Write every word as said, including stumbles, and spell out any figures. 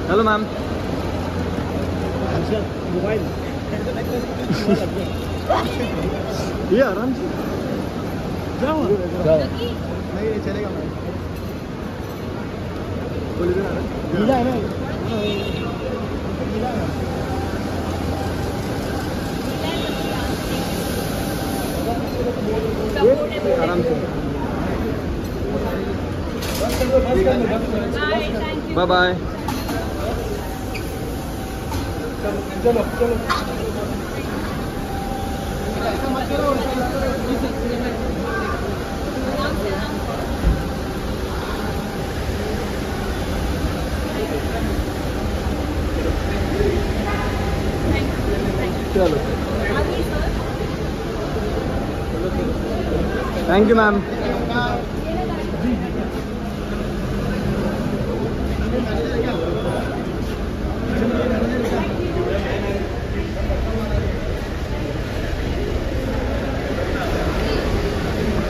Hello ma'am. Mobile ये आराम से जाओ जाओ। नहीं ये चलेगा मैम। गीला है ना? आराम से। Bye bye. चलो चलो चलो थैंक यू मैम।